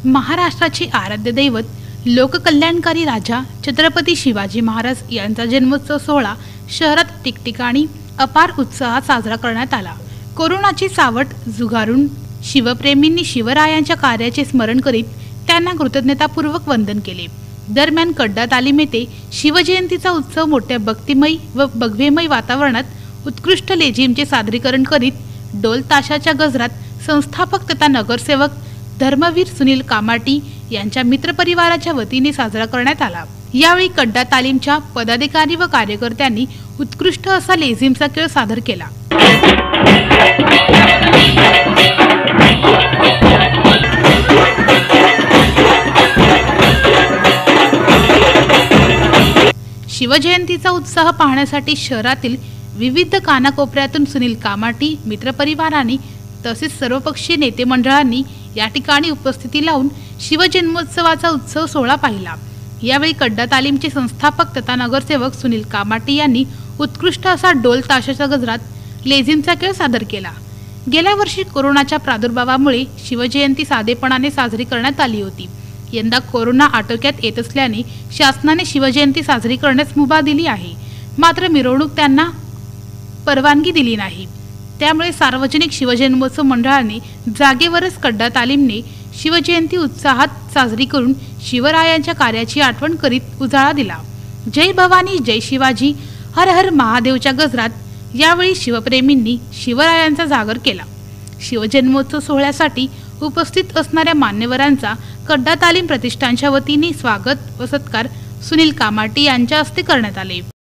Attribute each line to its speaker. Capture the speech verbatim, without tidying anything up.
Speaker 1: महाराष्ट्राचे आराध्य दैवत लोककल्याणकारी राजा छत्रपती शिवाजी महाराज यांचा जन्मोत्सव सोहळा शहरात ठिकठिकाणी अपार उत्साहात साजरा करण्यात आला। कोरोनाची सावट झुगारून शिवप्रेमींनी शिवरायांच्या कार्याचे स्मरण करीत त्यांना कृतज्ञतापूर्वक वंदन केले। दरम्यान कडडा तालीम येथे शिवजयंतीचा उत्सव मोठ्या भक्तिमय व भगवेमय वातावरणात उत्कृष्ट लेझिमचे सादरीकरण करीत डोल ताशाच्या गजरात संस्थापक तथा नगरसेवक धर्मवीर सुनील कामाटी यांच्या मित्रपरिवाराच्या वतीने साजरा करण्यात आला। यावेळी कडडा तालीमच्या पदाधिकारी व कार्यकर्त्यांनी उत्कृष्ट असा लेझिमचा खेळ सादर केला। शिवजयंतीचा उत्साह पाहण्यासाठी शहरातील विविध कानाकोपऱ्यातून सुनील कामाटी मित्रपरिवारांनी तसेच सर्वपक्षीय नेते मंडळांनी या ठिकाणी उपस्थिती लावून शिवजन्मोत्सवाचा उत्सव सोहळा पाहिला। यावेळी कडडा तालीमचे संस्थापक तथा नगरसेवक सुनील कामाटी यांनी उत्कृष्ट असा डोल ताशाच्या गजरात लेझिमचा खेळ सादर केला। गेल्या वर्षी कोरोनाच्या प्रादुर्भावामुळे शिवजयंती साधेपणाने साजरी करण्यात आली होती। यंदा कोरोना आटोक्यात येत असल्याने शासनाने शिवजयंती साजरी करण्यास मुभा दिली आहे, मात्र मिरवणूक त्यांना परवानगी दिली नाही। त्यामुळे सार्वजनिक शिवजन्मोत्सव मंडळाने जागेवरच कडडा तालीमने शिवजयंती उत्साहात साजरी करून शिवरायांच्या कार्याची आठवण करीत उजाळा दिला। जय भवानी जय शिवाजी हर हर महादेवच्या गजरात यावेळी शिवप्रेमींनी शिवरायांचा जागर केला। शिवजन्मोत्सव सोहळ्यासाठी उपस्थित असणाऱ्या मान्यवरांचा कडडा तालीम प्रतिष्ठानच्या वतीने स्वागत व सत्कार सुनील कामाटी यांच्या हस्ते करण्यात आले।